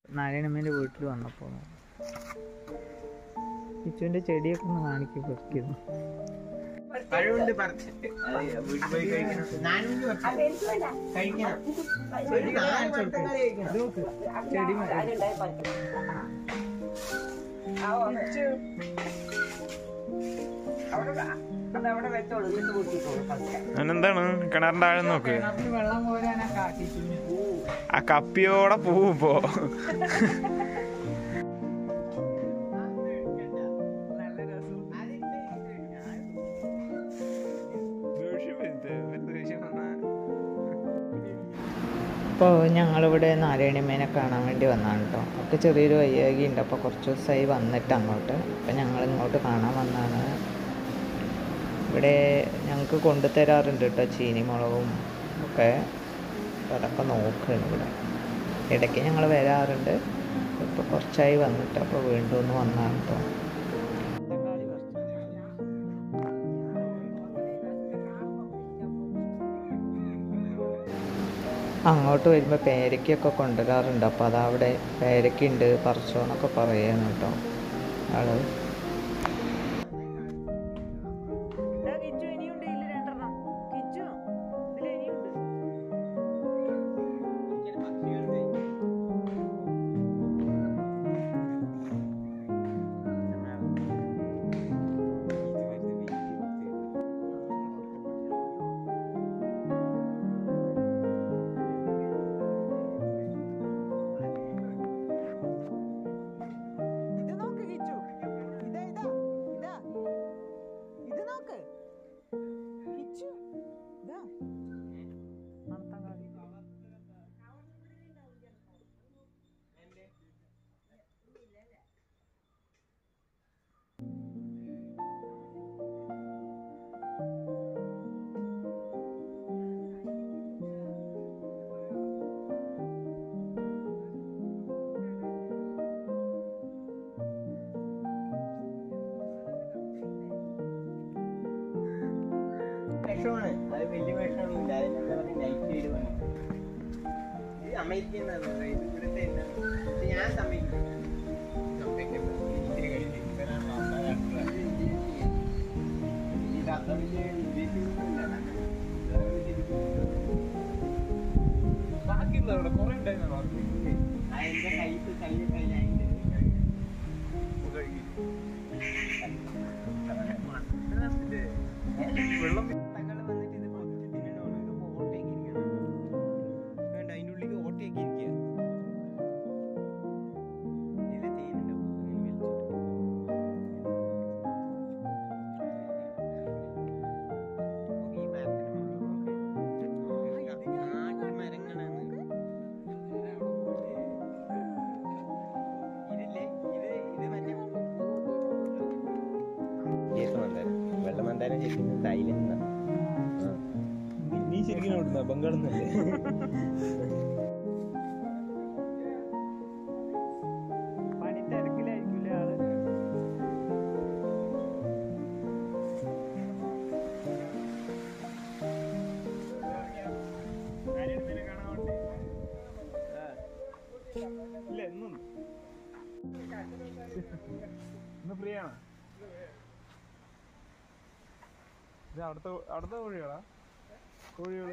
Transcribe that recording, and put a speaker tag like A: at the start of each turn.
A: നാരായണമ്മേൻ്റെ വീട്ടിൽ വന്നപ്പോൾ കിച്ചുവിൻ്റെ ചെടിയൊക്കെ ഒന്ന് കാണിക്കും വെക്കുന്നു.
B: അതിനെന്താണ് കിണറിന്റെ ആഴം നോക്ക്.
A: വെള്ളം പോലെ
B: ആ കപ്പിയോടെ പോവും ഇപ്പോ.
A: ഇപ്പോൾ ഞങ്ങളിവിടെ നാരായണിയമ്മേനെ കാണാൻ വേണ്ടി വന്നതാണ് കേട്ടോ. ഒക്കെ ചെറിയൊരു വയ്യാകി ഉണ്ട്. അപ്പോൾ കുറച്ച് ദിവസമായി വന്നിട്ട് അങ്ങോട്ട്. അപ്പം ഞങ്ങൾ ഇങ്ങോട്ട് കാണാൻ വന്നതാണ്. ഇവിടെ ഞങ്ങൾക്ക് കൊണ്ടുതരാറുണ്ട് കേട്ടോ ചീനി മുളകും ഒക്കെ. അതൊക്കെ നോക്കുകയാണ് ഇവിടെ. ഇടയ്ക്ക് ഞങ്ങൾ വരാറുണ്ട്. ഇപ്പോൾ കുറച്ചായി വന്നിട്ട് അപ്പോൾ വീണ്ടും ഒന്ന് വന്നതാണ് കേട്ടോ. അങ്ങോട്ട് വരുമ്പോൾ പേരയ്ക്കൊക്കെ കൊണ്ടുവരാറുണ്ട്. അപ്പോൾ അതവിടെ പേരയ്ക്കുണ്ട് പറിച്ചോ എന്നൊക്കെ പറയുന്നു കേട്ടോ ആള്.
C: വിഷമാണ് അത്, വലിയ വിഷമൊന്നുമില്ല. അതിനെന്താ പറയുക, നൈറ്റ് ചെയ്ത് പണി. ഇത് അമേരിക്കന്നാണ് ഇവിടുത്തെ. ഞാൻ സമ്മതിക്കില്ല. ബാക്കിയുള്ള അവിടെ കുറെ ഉണ്ടായിരുന്നു. എന്റെ കൈക്ക് വെള്ളം തങ്ങൾ വന്നിട്ട് ഇത് പൊതിച്ച് തിന്നണമാണ്. ഇത് ഓട്ടേക്ക് ഇരിക്കണം. വേണ്ട, അതിൻ്റെ ഉള്ളിൽ ഓട്ടേക്ക് ഇരിക്കുക. ഇതിൽ തേനുണ്ടാവും. അങ്ങനെ വലിച്ചിട്ട് ഈ മരത്തിന് മുകളിൽ നോക്ക്. നാട്ടു മരങ്ങളാണ്. ഇതില്ലേ, ഇത് മറ്റേ വെള്ളമന്താരം ശരിക്കും തായ്ലൻഡ്. നീ ശരിക്കും ഓടുന്ന ബംഗാളിന്നല്ലേ? പണി തിരക്കിലായിരിക്കില്ല ആള്. ഇല്ല, എന്നും ഇന്ന് ഫ്രീ ആണ്. അടുത്ത കോഴികളാ? കോഴികൾ